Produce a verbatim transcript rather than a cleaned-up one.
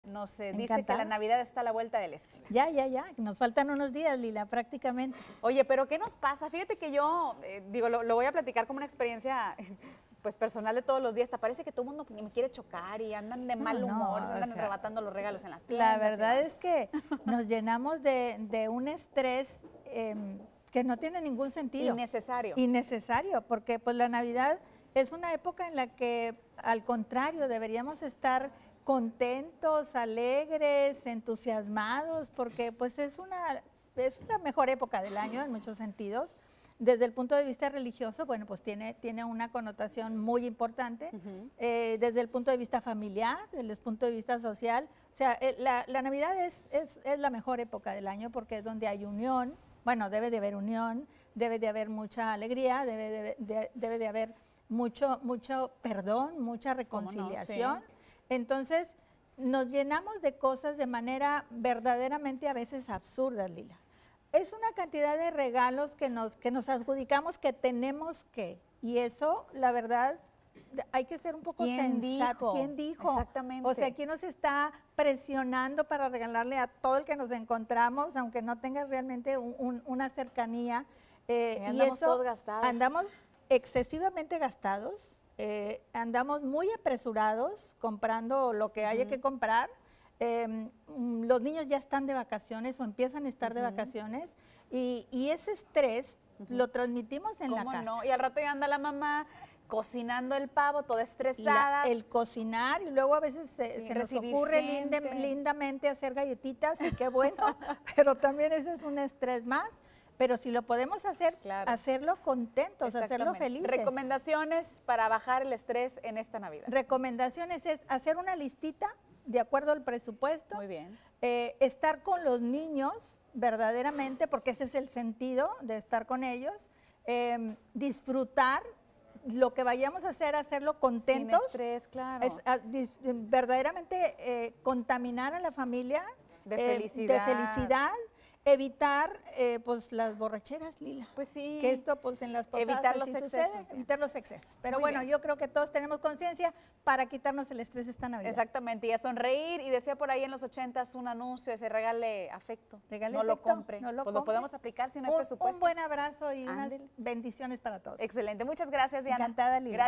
nos eh, dice Encantada. que la Navidad está a la vuelta de la esquina. Ya, ya, ya. Nos faltan unos días, Lila, prácticamente. Oye, pero ¿qué nos pasa? Fíjate que yo, eh, digo, lo, lo voy a platicar como una experiencia pues personal de todos los días. Te parece que todo el mundo me quiere chocar y andan de mal No, humor, no, se andan o sea, arrebatando los regalos en las tiendas. La verdad y- es que nos llenamos de, de un estrés eh, que no tiene ningún sentido. Innecesario. Innecesario, porque pues la Navidad es una época en la que, al contrario, deberíamos estar contentos, alegres, entusiasmados, porque pues es una, es la mejor época del año en muchos sentidos. Desde el punto de vista religioso, bueno, pues tiene, tiene una connotación muy importante. Ujú. Eh, desde el punto de vista familiar, desde el punto de vista social. O sea, eh, la, la Navidad es, es, es la mejor época del año porque es donde hay unión. Bueno, debe de haber unión, debe de haber mucha alegría, debe de, de- debe de haber mucho, mucho perdón, mucha ¿Cómo no? reconciliación. Sí. Entonces, nos llenamos de cosas de manera verdaderamente a veces absurda, Lila. Es una cantidad de regalos que nos, que nos adjudicamos que tenemos que, y eso, la verdad, hay que ser un poco ¿Quién sensato. dijo? ¿Quién dijo? Exactamente. O sea, ¿quién nos está presionando para regalarle a todo el que nos encontramos, aunque no tenga realmente un- un- una cercanía? Eh, Y y andamos eso, todos gastados. andamos excesivamente gastados, eh, andamos muy apresurados comprando lo que haya Ujú. que comprar. Eh, mm, los niños ya están de vacaciones o empiezan a estar de Ujú. vacaciones y, y ese estrés lo transmitimos en la ¿Cómo casa. no? Y al rato ya anda la mamá cocinando el pavo, toda La- estresada. el cocinar y luego a veces se, Sí, se nos recibir ocurre linde- gente. lindamente hacer galletitas y qué bueno, pero también ese es un estrés más. Pero si lo podemos hacer, Claro. hacerlo contentos, hacerlo Exactamente. felices. Recomendaciones para bajar el estrés en esta Navidad. Recomendaciones es hacer una listita de acuerdo al presupuesto, Muy bien. eh, estar con los niños verdaderamente, porque ese es el sentido de estar con ellos, eh, disfrutar lo que vayamos a hacer, hacerlo contentos. Sin estrés, claro. Es, a- dis- verdaderamente eh, contaminar a la familia De eh, felicidad. de felicidad, evitar eh, pues las borracheras, Lila. Pues sí. Que esto pues en las posadas Evitar los así excesos, sucede, sí. evitar los excesos. Pero Muy bueno, bien. yo creo que todos tenemos conciencia para quitarnos el estrés esta Navidad. Exactamente, y a sonreír, y decía por ahí en los ochentas un anuncio, ese regale afecto, Regale no lo afecto, compre, no lo pues lo compre. podemos aplicar si no hay Un, presupuesto. un buen abrazo y unas Ándele. bendiciones para todos. Excelente, muchas gracias, Diana. Encantada, Lila. Gracias.